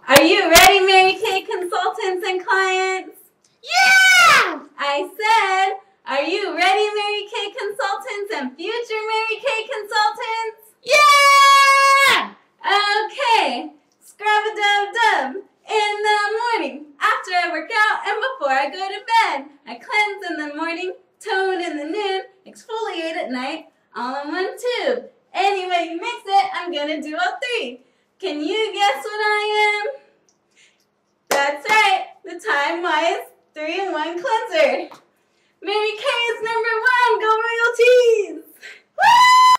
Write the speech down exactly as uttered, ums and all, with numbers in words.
Are you ready, Mary Kay consultants and clients? Yeah! I said, are you ready, Mary Kay consultants and future Mary Kay consultants? Yeah! Okay, scrub-a-dub-dub. In the morning, after I work out and before I go to bed. I cleanse in the morning, tone in the noon, exfoliate at night, all in one tube. Any way you mix it, I'm gonna do all three. Can you guess what I am? That's right, the TimeWise three in one cleanser. Mary Kay is number one, go Royalties! Woo!